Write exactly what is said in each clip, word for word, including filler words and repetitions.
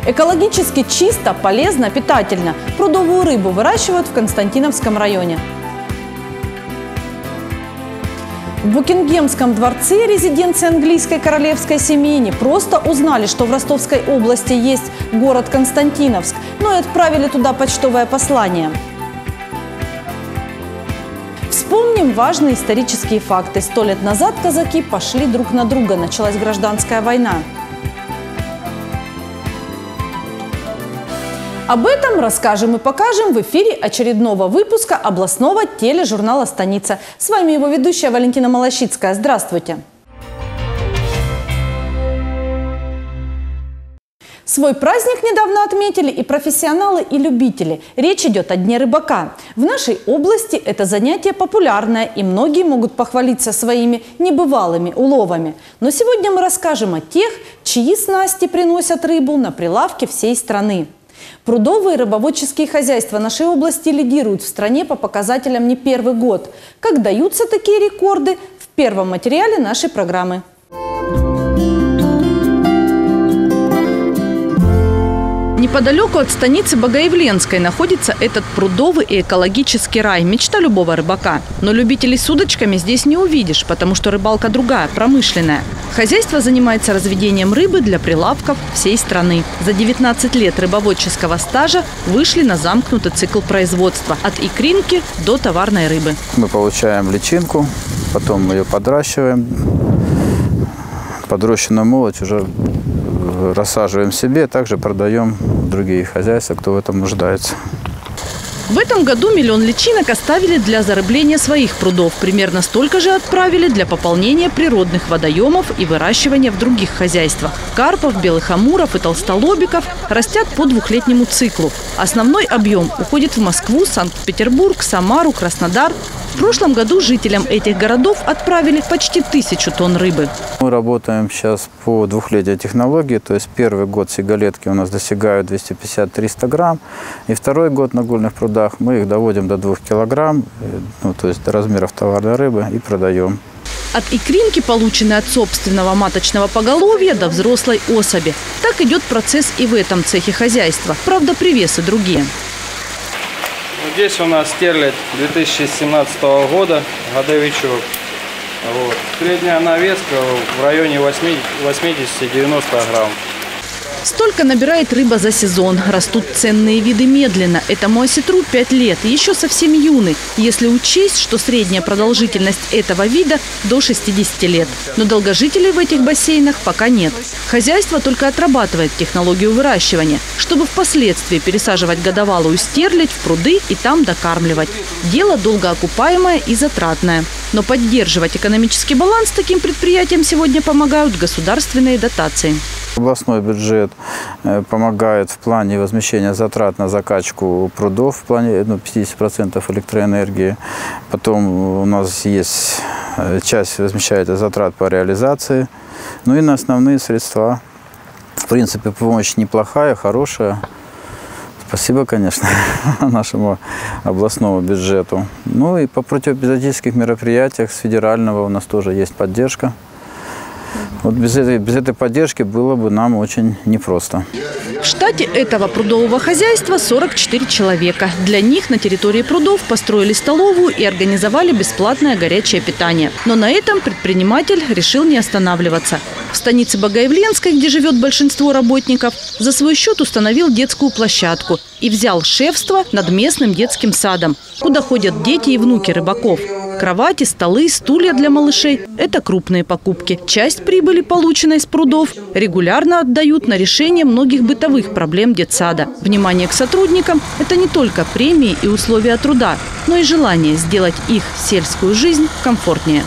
Экологически чисто, полезно, питательно. Прудовую рыбу выращивают в Константиновском районе. В Букингемском дворце, резиденции английской королевской семьи, не просто узнали, что в Ростовской области есть город Константиновск, но и отправили туда почтовое послание. Вспомним важные исторические факты. Сто лет назад казаки пошли друг на друга. Началась гражданская война. Об этом расскажем и покажем в эфире очередного выпуска областного тележурнала «Станица». С вами его ведущая Валентина Малащицкая. Здравствуйте! Свой праздник недавно отметили и профессионалы, и любители. Речь идет о Дне рыбака. В нашей области это занятие популярное, и многие могут похвалиться своими небывалыми уловами. Но сегодня мы расскажем о тех, чьи снасти приносят рыбу на прилавки всей страны. Прудовые рыбоводческие хозяйства нашей области лидируют в стране по показателям не первый год. Как даются такие рекорды, в первом материале нашей программы. Неподалеку от станицы Богоявленской находится этот прудовый и экологический рай – мечта любого рыбака. Но любителей с удочками здесь не увидишь, потому что рыбалка другая, промышленная. Хозяйство занимается разведением рыбы для прилавков всей страны. За девятнадцать лет рыбоводческого стажа вышли на замкнутый цикл производства – от икринки до товарной рыбы. Мы получаем личинку, потом мы ее подращиваем, подрощенную молоть уже рассаживаем себе, также продаем в другие хозяйства, кто в этом нуждается. В этом году миллион личинок оставили для зарыбления своих прудов. Примерно столько же отправили для пополнения природных водоемов и выращивания в других хозяйствах. Карпов, белых амуров и толстолобиков растят по двухлетнему циклу. Основной объем уходит в Москву, Санкт-Петербург, Самару, Краснодар. В прошлом году жителям этих городов отправили почти тысячу тонн рыбы. Мы работаем сейчас по двухлетней технологии, то есть первый год сигалетки у нас достигают двести пятьдесят — триста грамм, и второй год на гольных прудах мы их доводим до двух килограмм, ну, то есть до размеров товарной рыбы, и продаем. От икринки, полученной от собственного маточного поголовья, до взрослой особи. Так идет процесс и в этом цехе хозяйства. Правда, привесы другие. Здесь у нас стерлядь две тысячи семнадцатого года, годовичок. Вот. Средняя навеска в районе восьмидесяти — девяноста грамм. Столько набирает рыба за сезон. Растут ценные виды медленно. Этому осетру пять лет. Еще совсем юный, если учесть, что средняя продолжительность этого вида до шестидесяти лет. Но долгожителей в этих бассейнах пока нет. Хозяйство только отрабатывает технологию выращивания, чтобы впоследствии пересаживать годовалую стерлядь в пруды и там докармливать. Дело долгоокупаемое и затратное. Но поддерживать экономический баланс таким предприятиям сегодня помогают государственные дотации. Областной бюджет помогает в плане возмещения затрат на закачку прудов в плане ну, пятидесяти процентов электроэнергии. Потом у нас есть часть возмещает затрат по реализации. Ну и на основные средства. В принципе, помощь неплохая, хорошая. Спасибо, конечно, нашему областному бюджету. Ну и по противоэпизодических мероприятиях с федерального у нас тоже есть поддержка. Вот без этой, без этой поддержки было бы нам очень непросто. В штате этого прудового хозяйства сорок четыре человека. Для них на территории прудов построили столовую и организовали бесплатное горячее питание. Но на этом предприниматель решил не останавливаться. В станице Богоявленской, где живет большинство работников, за свой счет установил детскую площадку и взял шефство над местным детским садом, куда ходят дети и внуки рыбаков. Кровати, столы, стулья для малышей – это крупные покупки. Часть прибыли, полученной с прудов, регулярно отдают на решение многих бытовых проблем детсада. Внимание к сотрудникам – это не только премии и условия труда, но и желание сделать их сельскую жизнь комфортнее.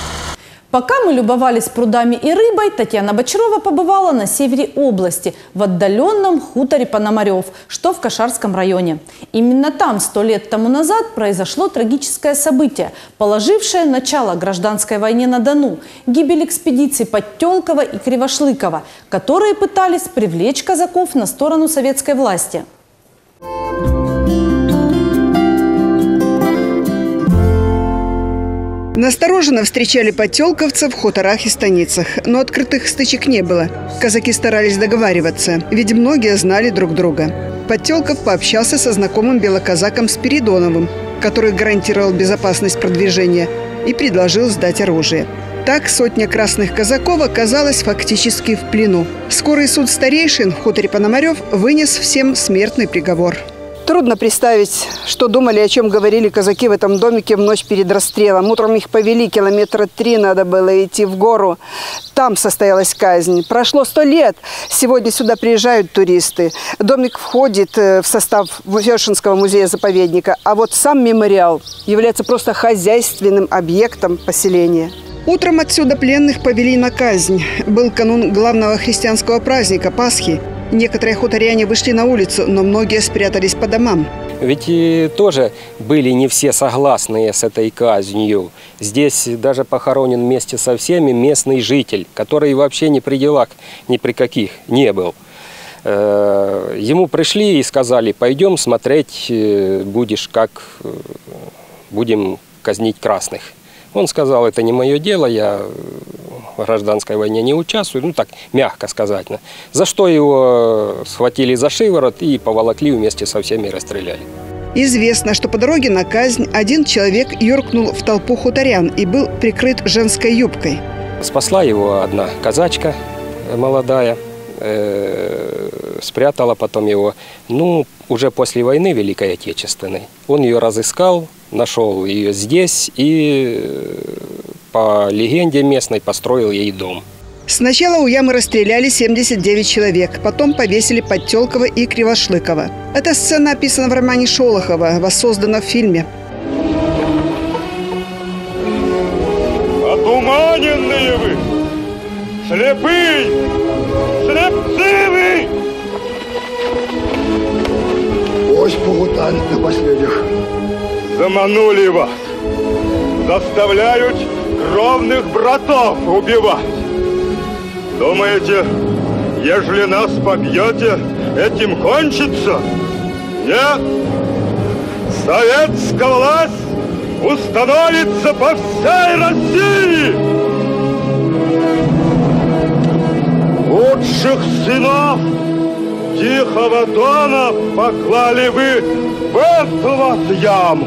Пока мы любовались прудами и рыбой, Татьяна Бочарова побывала на севере области, в отдаленном хуторе Пономарев, что в Кошарском районе. Именно там сто лет тому назад произошло трагическое событие, положившее начало гражданской войне на Дону – гибель экспедиций Подтелкова и Кривошлыкова, которые пытались привлечь казаков на сторону советской власти. Настороженно встречали подтелковцев в хуторах и станицах. Но открытых стычек не было. Казаки старались договариваться, ведь многие знали друг друга. Подтелков пообщался со знакомым белоказаком Спиридоновым, который гарантировал безопасность продвижения, и предложил сдать оружие. Так сотня красных казаков оказалась фактически в плену. Скорый суд старейшин в хуторе Пономарев вынес всем смертный приговор. Трудно представить, что думали, о чем говорили казаки в этом домике в ночь перед расстрелом. Утром их повели, километра три надо было идти в гору. Там состоялась казнь. Прошло сто лет. Сегодня сюда приезжают туристы. Домик входит в состав Вешенского музея-заповедника. А вот сам мемориал является просто хозяйственным объектом поселения. Утром отсюда пленных повели на казнь. Был канун главного христианского праздника – Пасхи. Некоторые хуторяне вышли на улицу, но многие спрятались по домам. Ведь и тоже были не все согласны с этой казнью. Здесь даже похоронен вместе со всеми местный житель, который вообще ни при делах, ни при каких не был. Ему пришли и сказали: пойдем смотреть, будешь, как будем казнить красных. Он сказал: это не мое дело, я в гражданской войне не участвую, ну так, мягко сказать. За что его схватили за шиворот и поволокли вместе со всеми и расстреляли. Известно, что по дороге на казнь один человек юркнул в толпу хуторян и был прикрыт женской юбкой. Спасла его одна казачка молодая, э, спрятала потом его. Ну, уже после войны Великой Отечественной он ее разыскал, нашел ее здесь и, по легенде местной, построил ей дом. Сначала у ямы расстреляли семьдесят девять человек, потом повесили Подтелкова и Кривошлыкова. Эта сцена описана в романе Шолохова, воссоздана в фильме. Отуманенные вы! Слепые! Слепцы вы! Ось погутали на последних. Заманули вас! Заставляют кровных братов убивать! Думаете, ежели нас побьете, этим кончится? Нет! Советская власть установится по всей России! Лучших сынов Тихого Дона поклали вы в эту вот яму!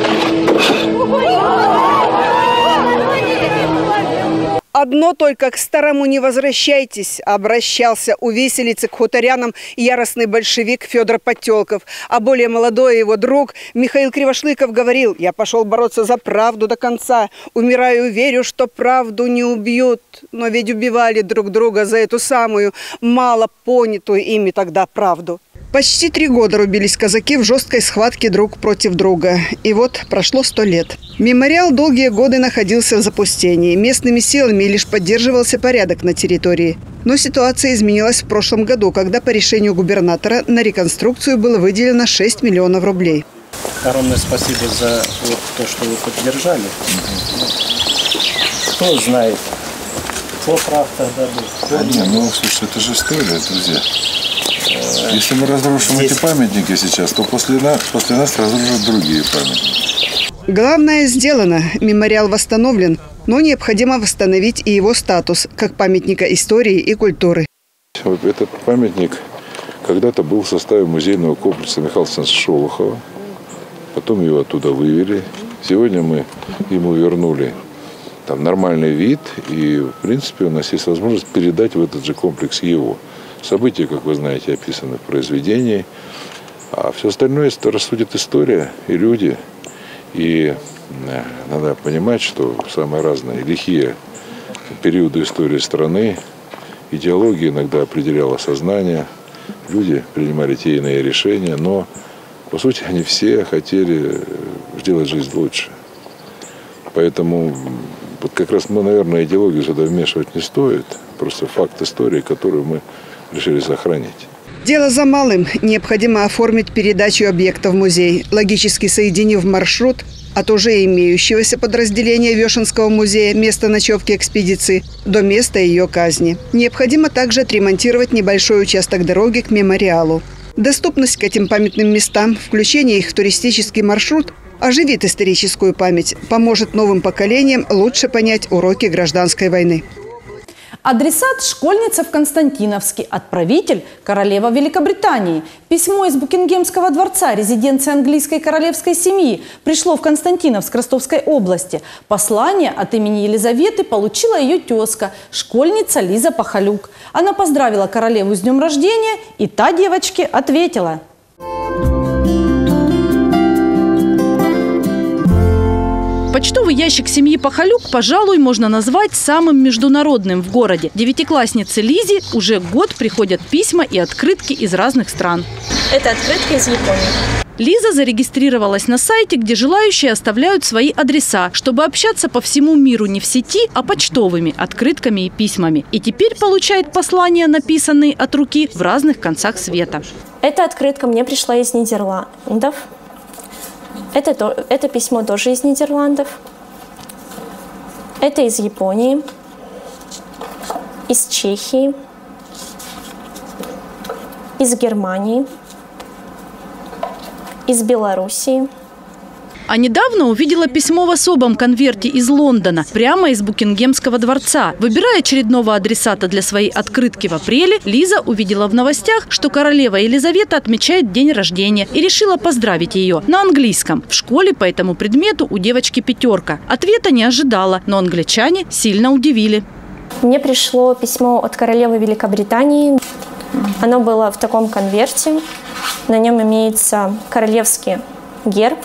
Одно только: к старому не возвращайтесь, обращался у виселицы к хуторянам яростный большевик Федор Подтелков. А более молодой его друг Михаил Кривошлыков говорил: я пошел бороться за правду до конца. Умираю, верю, что правду не убьют. Но ведь убивали друг друга за эту самую мало понятую ими тогда правду. Почти три года рубились казаки в жесткой схватке друг против друга. И вот прошло сто лет. Мемориал долгие годы находился в запустении. Местными силами лишь поддерживался порядок на территории. Но ситуация изменилась в прошлом году, когда по решению губернатора на реконструкцию было выделено шесть миллионов рублей. Огромное спасибо за вот то, что вы поддержали. Кто знает, кто прав тогда был. А не, ну слушай, это же история, друзья. Если мы разрушим Здесь... эти памятники сейчас, то после нас, после нас разрушат другие памятники. Главное сделано. Мемориал восстановлен, но необходимо восстановить и его статус как памятника истории и культуры. Этот памятник когда-то был в составе музейного комплекса Михаила Александровича Шолохова. Потом его оттуда вывели. Сегодня мы ему вернули там нормальный вид. И, в принципе, у нас есть возможность передать в этот же комплекс его. События, как вы знаете, описаны в произведении, а все остальное рассудит история и люди. И надо понимать, что самые разные лихие периоды истории страны, идеология иногда определяла сознание, люди принимали те иные решения, но, по сути, они все хотели сделать жизнь лучше. Поэтому вот как раз мы, наверное, идеологию сюда вмешивать не стоит, просто факт истории, которую мы решили сохранить. Дело за малым. Необходимо оформить передачу объекта в музей, логически соединив маршрут от уже имеющегося подразделения Вешенского музея, места ночевки экспедиции, до места ее казни. Необходимо также отремонтировать небольшой участок дороги к мемориалу. Доступность к этим памятным местам, включение их в туристический маршрут Оживит историческую память, поможет новым поколениям лучше понять уроки гражданской войны. Адресат – школьница в Константиновске. Отправитель – королева Великобритании. Письмо из Букингемского дворца, резиденции английской королевской семьи, пришло в Константиновск Ростовской области. Послание от имени Елизаветы получила ее тезка, школьница Лиза Пахалюк. Она поздравила королеву с днем рождения, и та девочке ответила. Почтовый ящик семьи Пахалюк, пожалуй, можно назвать самым международным в городе. Девятикласснице Лизе уже год приходят письма и открытки из разных стран. Это открытка из Японии. Лиза зарегистрировалась на сайте, где желающие оставляют свои адреса, чтобы общаться по всему миру не в сети, а почтовыми открытками и письмами. И теперь получает послания, написанные от руки, в разных концах света. Эта открытка мне пришла из Нидерландов. Это, это письмо тоже из Нидерландов. Это из Японии, из Чехии, из Германии, из Белоруссии. А недавно увидела письмо в особом конверте из Лондона, прямо из Букингемского дворца. Выбирая очередного адресата для своей открытки в апреле, Лиза увидела в новостях, что королева Елизавета отмечает день рождения, и решила поздравить ее на английском. В школе по этому предмету у девочки пятерка. Ответа не ожидала, но англичане сильно удивили. Мне пришло письмо от королевы Великобритании. Оно было в таком конверте. На нем имеется королевский герб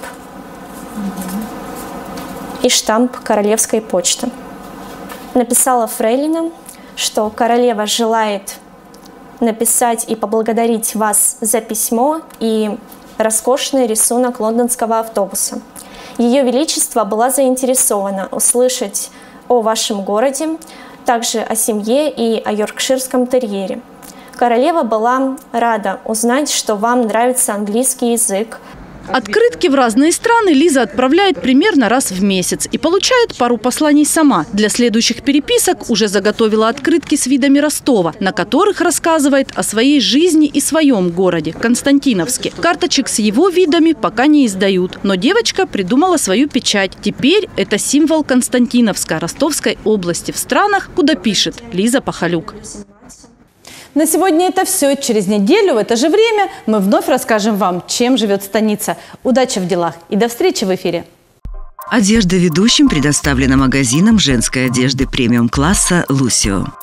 и штамп королевской почты. Написала фрейлина, что королева желает написать и поблагодарить вас за письмо и роскошный рисунок лондонского автобуса. Ее Величество была заинтересована услышать о вашем городе, также о семье и о йоркширском терьере. Королева была рада узнать, что вам нравится английский язык. Открытки в разные страны Лиза отправляет примерно раз в месяц и получает пару посланий сама. Для следующих переписок уже заготовила открытки с видами Ростова, на которых рассказывает о своей жизни и своем городе – Константиновске. Карточек с его видами пока не издают, но девочка придумала свою печать. Теперь это символ Константиновска, Ростовской области, в странах, куда пишет Лиза Пахалюк. На сегодня это все. Через неделю в это же время мы вновь расскажем вам, чем живет станица. Удачи в делах и до встречи в эфире. Одежда ведущим предоставлена магазином женской одежды премиум-класса «Лусио».